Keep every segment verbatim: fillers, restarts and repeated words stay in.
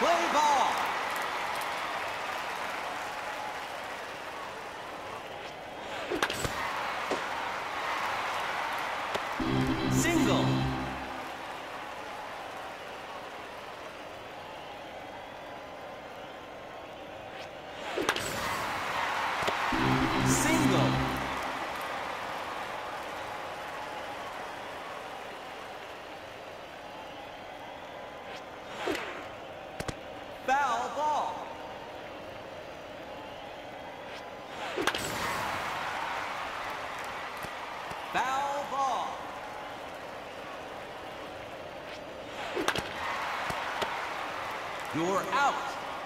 Play ball. Single. Single. Foul ball. Foul ball. You're out.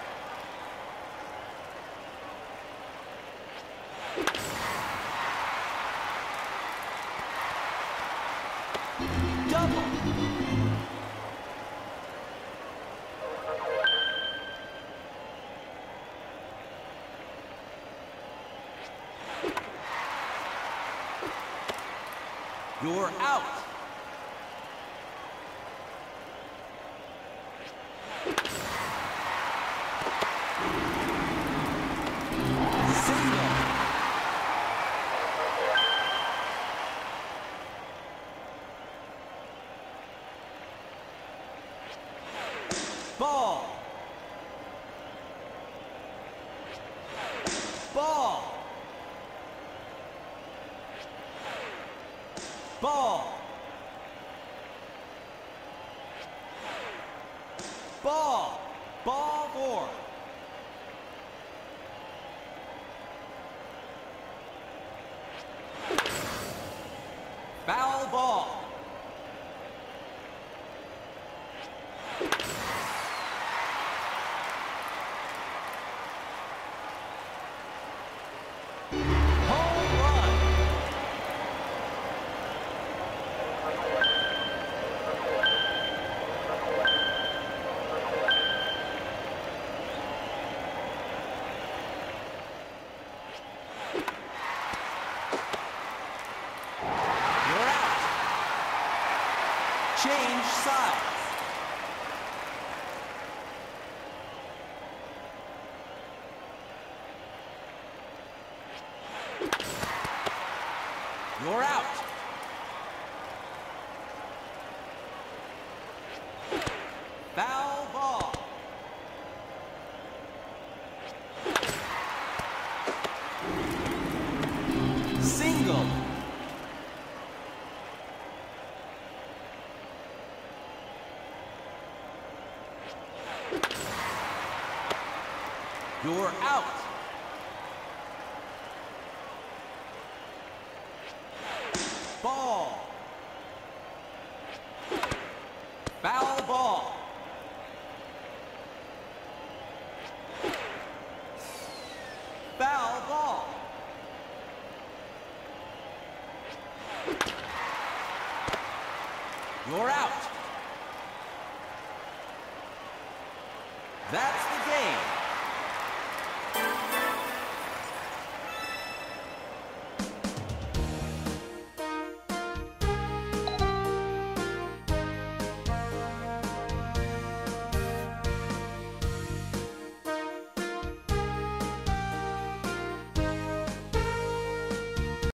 Double. You're out. Single. Ball. Ball. Ball. Ball. Ball four. Foul ball. Home run. You're out. Change sides. You're out. Foul ball. Single. You're out. Ball. Foul ball. Foul ball. You're out.